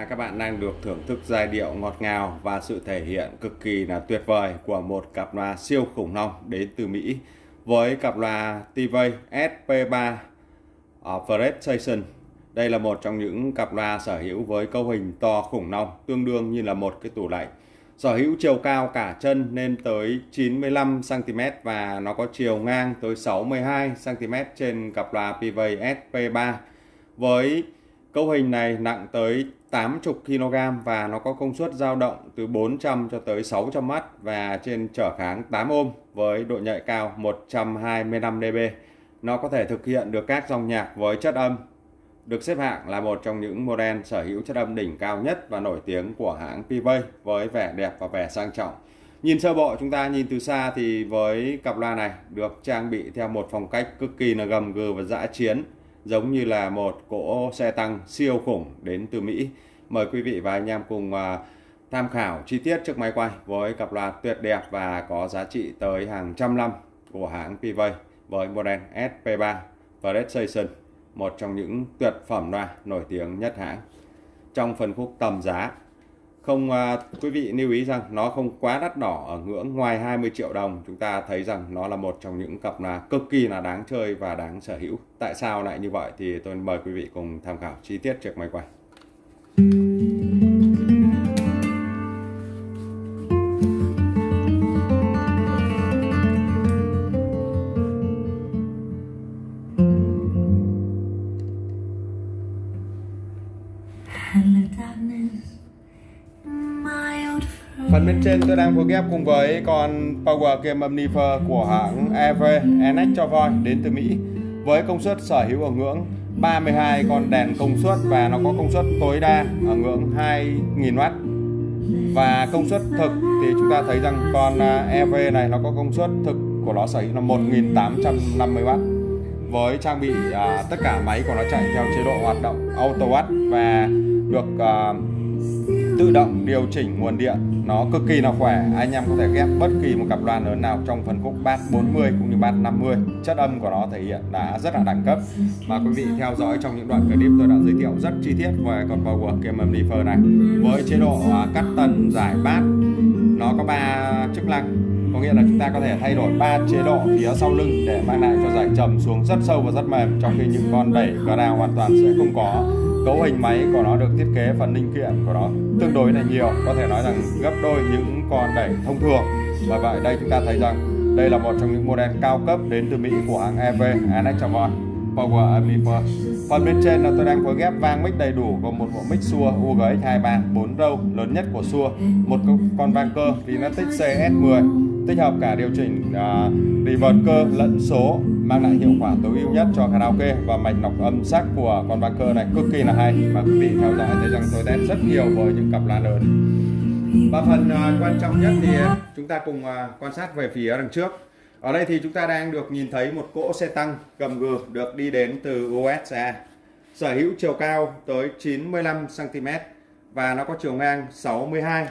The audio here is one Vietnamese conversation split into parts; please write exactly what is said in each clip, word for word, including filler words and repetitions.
À, các bạn đang được thưởng thức giai điệu ngọt ngào và sự thể hiện cực kỳ là tuyệt vời của một cặp loa siêu khủng long đến từ Mỹ với cặp loa T-Vay S P ba Fred Session. Đây là một trong những cặp loa sở hữu với cấu hình to khủng long, tương đương như là một cái tủ lạnh. Sở hữu chiều cao cả chân lên tới chín mươi lăm xăng ti mét và nó có chiều ngang tới sáu mươi hai xăng ti mét trên cặp loa T-Vay S P ba. Với cấu hình này nặng tới tám mươi ki lô gam và nó có công suất dao động từ bốn trăm cho tới sáu trăm oát và trên trở kháng tám ôm với độ nhạy cao một trăm hai mươi lăm đê bê. Nó có thể thực hiện được các dòng nhạc với chất âm, được xếp hạng là một trong những model sở hữu chất âm đỉnh cao nhất và nổi tiếng của hãng T-Vay với vẻ đẹp và vẻ sang trọng. Nhìn sơ bộ, chúng ta nhìn từ xa thì với cặp loa này được trang bị theo một phong cách cực kỳ là gầm gừ và dã chiến, giống như là một cỗ xe tăng siêu khủng đến từ Mỹ. Mời quý vị và anh em cùng uh, tham khảo chi tiết chiếc máy quay với cặp loa tuyệt đẹp và có giá trị tới hàng trăm năm của hãng T-Vay với model S P ba Fred Session, một trong những tuyệt phẩm loa nổi tiếng nhất hãng. Trong phân khúc tầm giá, không uh, quý vị lưu ý rằng nó không quá đắt đỏ ở ngưỡng ngoài hai mươi triệu đồng. Chúng ta thấy rằng nó là một trong những cặp loa cực kỳ là đáng chơi và đáng sở hữu. Tại sao lại như vậy thì tôi mời quý vị cùng tham khảo chi tiết chiếc máy quay. Phần bên trên tôi đang phối ghép cùng với con Power Game Amplifier của hãng e vê Electro đến từ Mỹ với công suất sở hữu ở ngưỡng ba mươi hai con đèn công suất và nó có công suất tối đa ở ngưỡng hai nghìn oát. Và công suất thực thì chúng ta thấy rằng con e vê này nó có công suất thực của nó sở hữu là một nghìn tám trăm năm mươi oát. Với trang bị à, tất cả máy của nó chạy theo chế độ hoạt động auto watt và được à, tự động điều chỉnh nguồn điện. Nó cực kỳ là khỏe, anh em có thể ghép bất kỳ một cặp loa lớn nào trong phân khúc bass bốn mươi cũng như bass năm mươi. Chất âm của nó thể hiện đã rất là đẳng cấp. Mà quý vị theo dõi trong những đoạn clip tôi đã giới thiệu rất chi tiết về con Power Game Amplifier này. Với chế độ cắt tần giải bass, nó có ba chức năng. Có nghĩa là chúng ta có thể thay đổi ba chế độ phía sau lưng để mang lại cho giải trầm xuống rất sâu và rất mềm, trong khi những con đẩy ground hoàn toàn sẽ không có. Cấu hình máy của nó được thiết kế phần linh kiện của nó tương đối là nhiều, có thể nói rằng gấp đôi những con đẩy thông thường. Và vậy đây chúng ta thấy rằng đây là một trong những model cao cấp đến từ Mỹ của hãng e vê Electro Power Amplifier. Phần bên trên là tôi đang phối ghép vang mic đầy đủ gồm một bộ mic Shure U G X hai ba bốn râu lớn nhất của Shure, một con vang cơ Phinatic C S mười tích hợp cả điều chỉnh uh, reverb cơ lẫn số, mang lại hiệu quả tối ưu nhất cho karaoke, và mạch lọc âm sắc của con vang cơ này cực kỳ là hay mà quý vị theo dõi thấy rằng tôi test rất nhiều với những cặp loa lớn. Và phần uh, quan trọng nhất thì chúng ta cùng uh, quan sát về phía đằng trước. Ở đây thì chúng ta đang được nhìn thấy một cỗ xe tăng gầm gừ được đi đến từ u ét a, sở hữu chiều cao tới chín mươi lăm xăng ti mét và nó có chiều ngang sáu mươi hai.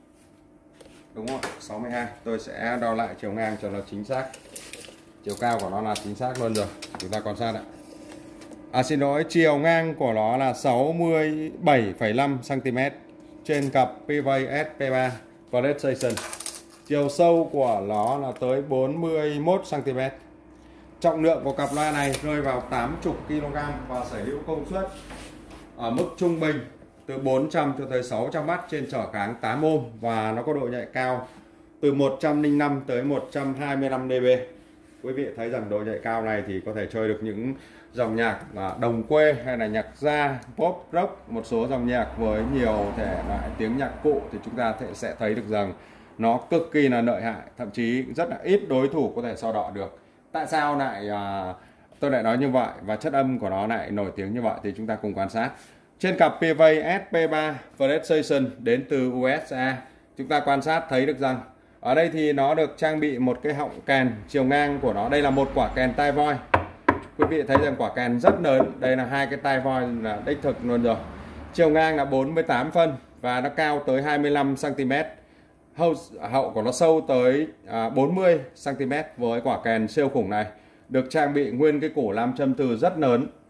Đúng không? sáu mươi hai. Tôi sẽ đo lại chiều ngang cho nó chính xác. Chiều cao của nó là chính xác luôn rồi. Chúng ta quan sát ạ. À xin lỗi, chiều ngang của nó là sáu mươi bảy phẩy năm xăng ti mét trên cặp T-Vay S P ba Fred Session. Chiều sâu của nó là tới bốn mươi mốt xăng ti mét. Trọng lượng của cặp loa này rơi vào tám mươi ki lô gam và sở hữu công suất ở mức trung bình từ bốn trăm cho tới sáu trăm oát trên trở kháng tám ôm và nó có độ nhạy cao từ một trăm lẻ năm tới một trăm hai mươi lăm đê bê. Quý vị thấy rằng độ nhạy cao này thì có thể chơi được những dòng nhạc đồng quê hay là nhạc gia, pop, rock, một số dòng nhạc với nhiều thể loại tiếng nhạc cụ thì chúng ta sẽ thấy được rằng nó cực kỳ là lợi hại, thậm chí rất là ít đối thủ có thể so đọ được. Tại sao lại à, tôi lại nói như vậy và chất âm của nó lại nổi tiếng như vậy thì chúng ta cùng quan sát. Trên cặp T-Vay S P ba Fred Session đến từ u ét a, chúng ta quan sát thấy được rằng ở đây thì nó được trang bị một cái họng kèn chiều ngang của nó. Đây là một quả kèn tai voi. Quý vị thấy rằng quả kèn rất lớn. Đây là hai cái tai voi là đích thực luôn rồi. Chiều ngang là bốn mươi tám phân và nó cao tới hai mươi lăm xăng ti mét. Hậu, hậu của nó sâu tới à, bốn mươi xăng ti mét với quả kèn siêu khủng này. Được trang bị nguyên cái củ nam châm từ rất lớn.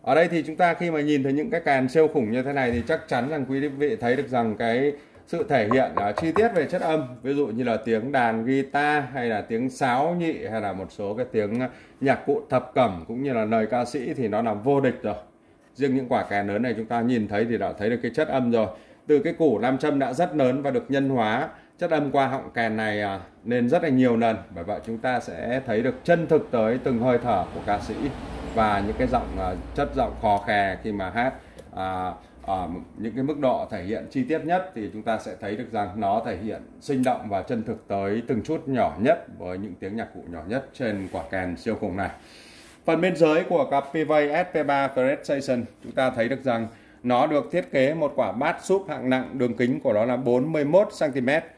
Ở đây thì chúng ta khi mà nhìn thấy những cái kèn siêu khủng như thế này thì chắc chắn rằng quý vị thấy được rằng cái sự thể hiện uh, chi tiết về chất âm, ví dụ như là tiếng đàn guitar hay là tiếng sáo nhị hay là một số cái tiếng nhạc cụ thập cẩm cũng như là lời ca sĩ thì nó là vô địch rồi. Riêng những quả kèn lớn này chúng ta nhìn thấy thì đã thấy được cái chất âm rồi. Từ cái củ nam châm đã rất lớn và được nhân hóa chất âm qua họng kèn này uh, nên rất là nhiều lần. Bởi vậy chúng ta sẽ thấy được chân thực tới từng hơi thở của ca sĩ và những cái giọng uh, chất giọng khò khè khi mà hát uh, ở những cái mức độ thể hiện chi tiết nhất thì chúng ta sẽ thấy được rằng nó thể hiện sinh động và chân thực tới từng chút nhỏ nhất với những tiếng nhạc cụ nhỏ nhất trên quả kèn siêu khủng này. Phần bên dưới của cặp Pivot ét pê ba Crestation chúng ta thấy được rằng nó được thiết kế một quả bass súp hạng nặng, đường kính của nó là bốn mươi mốt xăng ti mét,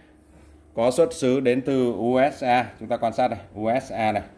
có xuất xứ đến từ u ét a. Chúng ta quan sát này, u ét a này.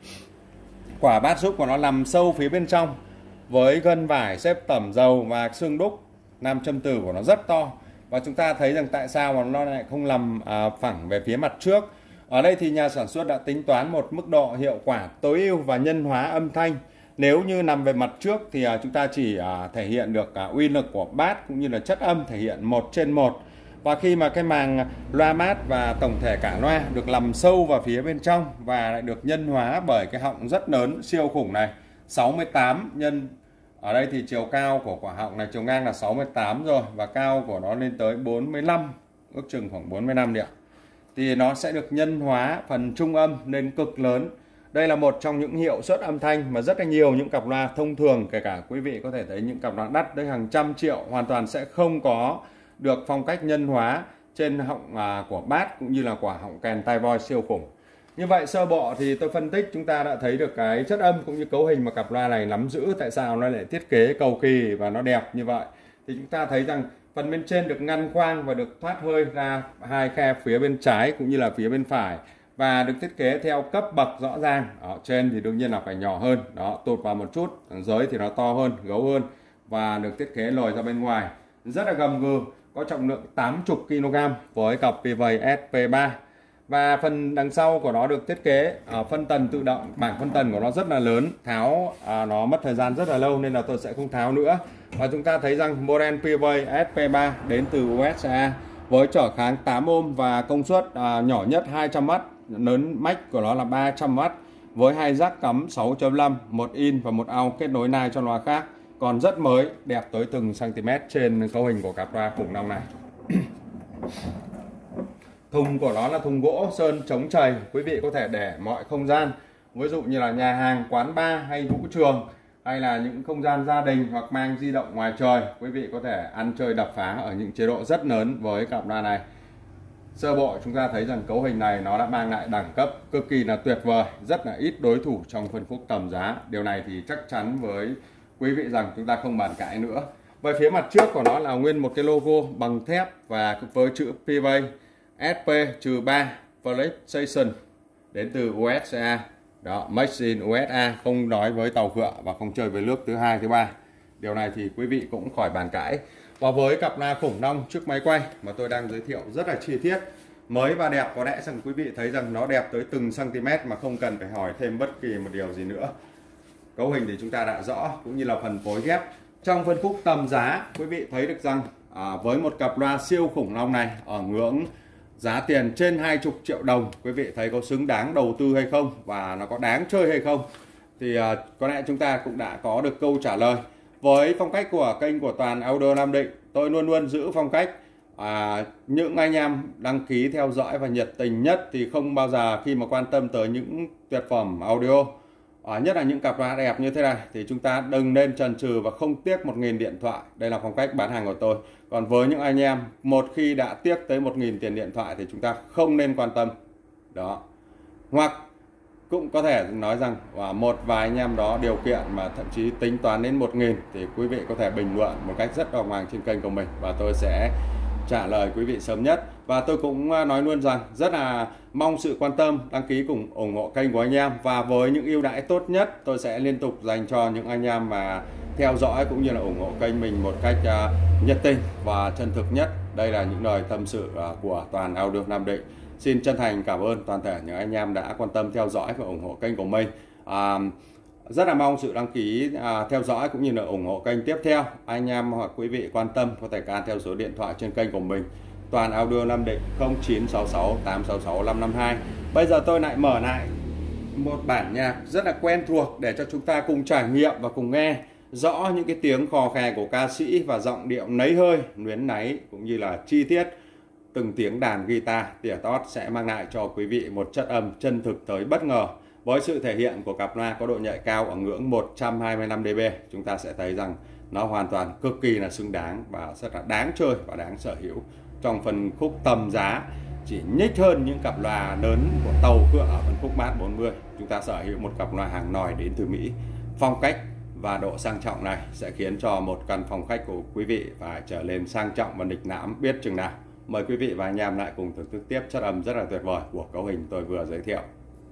Quả bass súp của nó nằm sâu phía bên trong với gân vải xếp tẩm dầu và xương đúc. Nam châm từ của nó rất to và chúng ta thấy rằng tại sao mà nó lại không nằm à, phẳng về phía mặt trước. Ở đây thì nhà sản xuất đã tính toán một mức độ hiệu quả tối ưu và nhân hóa âm thanh. Nếu như nằm về mặt trước thì à, chúng ta chỉ à, thể hiện được à, uy lực của bass cũng như là chất âm thể hiện một trên một. Và khi mà cái màng loa mát và tổng thể cả loa được nằm sâu vào phía bên trong và lại được nhân hóa bởi cái họng rất lớn siêu khủng này, sáu mươi tám nhân ở đây thì chiều cao của quả họng này, chiều ngang là sáu mươi tám rồi và cao của nó lên tới bốn mươi lăm, ước chừng khoảng bốn mươi lăm đi ạ. Thì nó sẽ được nhân hóa phần trung âm lên cực lớn. Đây là một trong những hiệu suất âm thanh mà rất là nhiều những cặp loa thông thường, kể cả quý vị có thể thấy những cặp loa đắt tới hàng trăm triệu hoàn toàn sẽ không có được phong cách nhân hóa trên họng à, của bass cũng như là quả họng kèn tai voi siêu khủng. Như vậy sơ bộ thì tôi phân tích chúng ta đã thấy được cái chất âm cũng như cấu hình mà cặp loa này nắm giữ, tại sao nó lại thiết kế cầu kỳ và nó đẹp như vậy. Thì chúng ta thấy rằng phần bên trên được ngăn khoang và được thoát hơi ra hai khe phía bên trái cũng như là phía bên phải và được thiết kế theo cấp bậc rõ ràng. Ở trên thì đương nhiên là phải nhỏ hơn, đó, tụt vào một chút, ở dưới thì nó to hơn, gấu hơn và được thiết kế lồi ra bên ngoài. Rất là gầm gừ, có trọng lượng tám mươi ki lô gam với cặp Pivot ét pê ba. Và phần đằng sau của nó được thiết kế uh, phân tần tự động, bảng phân tần của nó rất là lớn, tháo uh, nó mất thời gian rất là lâu nên là tôi sẽ không tháo nữa. Và chúng ta thấy rằng model Pivot ét pê ba đến từ u ét a với trở kháng tám ôm và công suất uh, nhỏ nhất hai trăm oát, lớn max của nó là ba trăm oát với hai jack cắm sáu chấm năm, một in và một out kết nối nai cho loa khác. Còn rất mới, đẹp tới từng cm trên cấu hình của cặp loa khủng long này. Thùng của nó là thùng gỗ sơn chống trầy, quý vị có thể để mọi không gian, ví dụ như là nhà hàng, quán bar hay vũ trường hay là những không gian gia đình hoặc mang di động ngoài trời, quý vị có thể ăn chơi đập phá ở những chế độ rất lớn với cặp loa này. Sơ bộ chúng ta thấy rằng cấu hình này nó đã mang lại đẳng cấp cực kỳ là tuyệt vời, rất là ít đối thủ trong phân khúc tầm giá. Điều này thì chắc chắn với quý vị rằng chúng ta không bàn cãi nữa. Về phía mặt trước của nó là nguyên một cái logo bằng thép và với chữ Pivot ét pê ba PlayStation đến từ u ét a. Đó, Made in u ét a, không nói với tàu khựa và không chơi với nước thứ hai, thứ ba. Điều này thì quý vị cũng khỏi bàn cãi. Và với cặp loa khủng long trước máy quay mà tôi đang giới thiệu rất là chi tiết, mới và đẹp, có lẽ rằng quý vị thấy rằng nó đẹp tới từng cm mà không cần phải hỏi thêm bất kỳ một điều gì nữa. Cấu hình thì chúng ta đã rõ, cũng như là phần phối ghép. Trong phân khúc tầm giá, quý vị thấy được rằng à, với một cặp loa siêu khủng long này ở ngưỡng giá tiền trên hai mươi triệu đồng, quý vị thấy có xứng đáng đầu tư hay không và nó có đáng chơi hay không, thì à, có lẽ chúng ta cũng đã có được câu trả lời. Với phong cách của kênh của Toàn Audio Nam Định, tôi luôn luôn giữ phong cách à, những anh em đăng ký theo dõi và nhiệt tình nhất thì không bao giờ khi mà quan tâm tới những tuyệt phẩm audio, à, nhất là những cặp loa đẹp như thế này, thì chúng ta đừng nên chần chừ và không tiếc một nghìn điện thoại. Đây là phong cách bán hàng của tôi. Còn với những anh em một khi đã tiếc tới một nghìn tiền điện thoại thì chúng ta không nên quan tâm. Đó. Hoặc cũng có thể nói rằng và một vài anh em đó điều kiện mà thậm chí tính toán đến một nghìn thì quý vị có thể bình luận một cách rất đàng hoàng trên kênh của mình và tôi sẽ trả lời quý vị sớm nhất. Và tôi cũng nói luôn rằng rất là mong sự quan tâm, đăng ký cùng ủng hộ kênh của anh em, và với những ưu đãi tốt nhất tôi sẽ liên tục dành cho những anh em mà theo dõi cũng như là ủng hộ kênh mình một cách uh, nhiệt tình và chân thực nhất. Đây là những lời tâm sự uh, của Toàn Audio Nam Định. Xin chân thành cảm ơn toàn thể những anh em đã quan tâm theo dõi và ủng hộ kênh của mình. À, Rất là mong sự đăng ký à, theo dõi cũng như là ủng hộ kênh tiếp theo. Anh em hoặc quý vị quan tâm có thể can theo số điện thoại trên kênh của mình, Toàn Audio Nam Định không chín sáu sáu tám sáu sáu năm năm hai. Bây giờ tôi lại mở lại một bản nhạc rất là quen thuộc để cho chúng ta cùng trải nghiệm và cùng nghe rõ những cái tiếng khò khè của ca sĩ và giọng điệu nấy hơi, luyến náy cũng như là chi tiết từng tiếng đàn guitar tỉa tót sẽ mang lại cho quý vị một chất âm chân thực tới bất ngờ. Với sự thể hiện của cặp loa có độ nhạy cao ở ngưỡng một trăm hai mươi lăm decibel, chúng ta sẽ thấy rằng nó hoàn toàn cực kỳ là xứng đáng và rất là đáng chơi và đáng sở hữu. Trong phân khúc tầm giá chỉ nhích hơn những cặp loa lớn của tàu cựa ở phân khúc Bass bốn mươi, chúng ta sở hữu một cặp loa hàng nòi đến từ Mỹ. Phong cách và độ sang trọng này sẽ khiến cho một căn phòng khách của quý vị phải trở lên sang trọng và nịch nãm biết chừng nào. Mời quý vị và anh em lại cùng thưởng thức tiếp chất âm rất là tuyệt vời của cấu hình tôi vừa giới thiệu.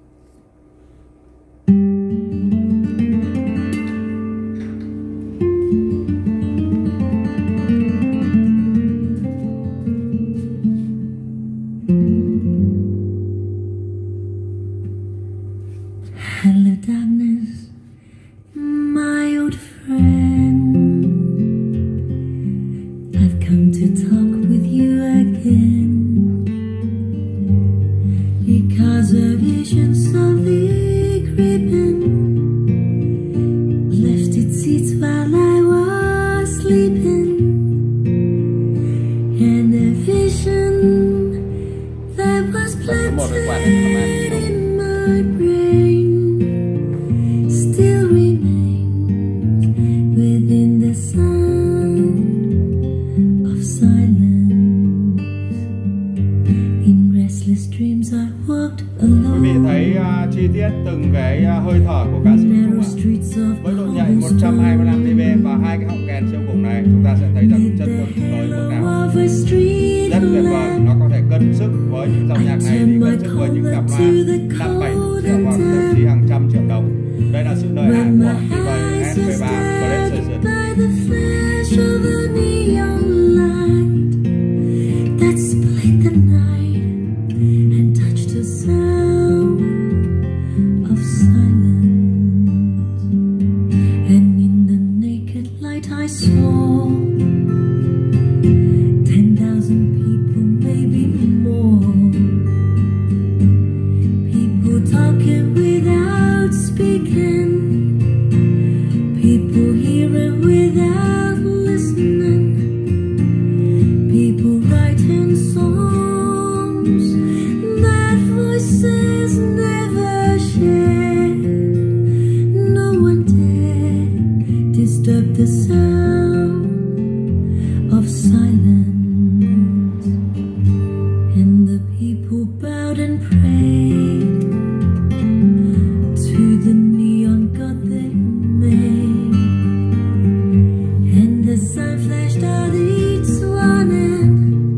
Hello darkness, my old friend. I've come to talk with you again, because a vision slowly creeping left its seats while I was sleeping, and a vision that was planted in my brain still remains within the sound of silence. In restless dreams I walked alone. Quý vị thấy uh, chi tiết từng cái uh, hơi thở của ca sĩ không ạ? Với độ nhạy một trăm hai mươi lăm decibel và hai cái họng kèn siêu khủng này, chúng ta sẽ thấy rằng chân thực tới mức nào. Rất tuyệt vời, nó có thể cân sức với những dòng nhạc này thì cân sức với những cặp loa năm bảy triệu hoặc thậm chí hàng trăm triệu đồng. Đây là sự lợi hại của P-Way S P ba Precision. Talking without speaking, people hearing without listening, people writing songs that voices never share. No one dare disturb the sound of silence, and the people bowed and prayed to the neon god they made, and the sun flashed out its warning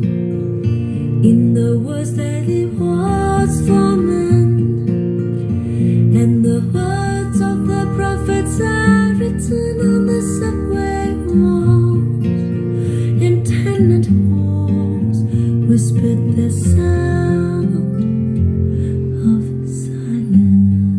in the words that it was forming, and the words of the prophets are written on the subway walls, and tenant halls whispered the sound of silence.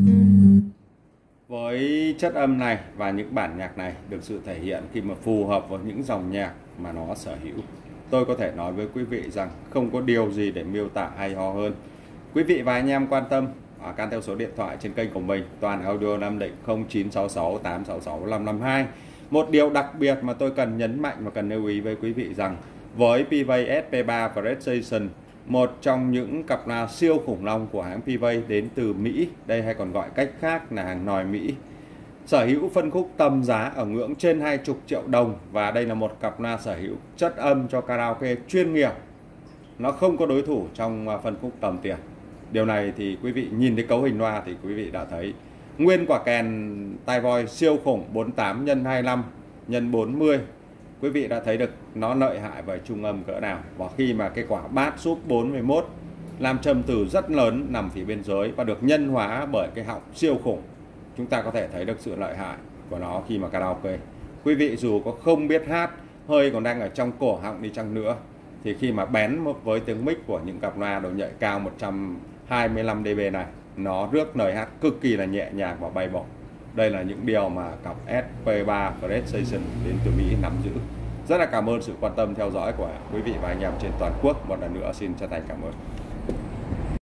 Với chất âm này và những bản nhạc này được sự thể hiện khi mà phù hợp với những dòng nhạc mà nó sở hữu, tôi có thể nói với quý vị rằng không có điều gì để miêu tả hay ho hơn. Quý vị và anh em quan tâm à, can theo số điện thoại trên kênh của mình, Toàn Audio Nam Định không chín sáu sáu tám sáu sáu năm năm hai. Một điều đặc biệt mà tôi cần nhấn mạnh và cần lưu ý với quý vị rằng với P-Way S P ba Precision, một trong những cặp loa siêu khủng long của hãng P-Way đến từ Mỹ, đây hay còn gọi cách khác là hàng nòi Mỹ, sở hữu phân khúc tầm giá ở ngưỡng trên hai mươi triệu đồng, và đây là một cặp loa sở hữu chất âm cho karaoke chuyên nghiệp. Nó không có đối thủ trong phân khúc tầm tiền. Điều này thì quý vị nhìn thấy cấu hình loa thì quý vị đã thấy nguyên quả kèn tai voi siêu khủng bốn mươi tám nhân hai mươi lăm nhân bốn mươi. Quý vị đã thấy được nó lợi hại về trung âm cỡ nào, và khi mà cái quả bass sub bốn mươi mốt làm trầm từ rất lớn nằm phía bên dưới và được nhân hóa bởi cái họng siêu khủng, chúng ta có thể thấy được sự lợi hại của nó khi mà karaoke. Quý vị dù có không biết hát, hơi còn đang ở trong cổ họng đi chăng nữa, thì khi mà bén với tiếng mic của những cặp loa độ nhạy cao một trăm hai mươi lăm decibel này, nó rước lời hát cực kỳ là nhẹ nhàng và bay bổng. Đây là những điều mà cặp ét pê ba Precision đến từ Mỹ nắm giữ. Rất là cảm ơn sự quan tâm theo dõi của quý vị và anh em trên toàn quốc. Một lần nữa xin chân thành cảm ơn.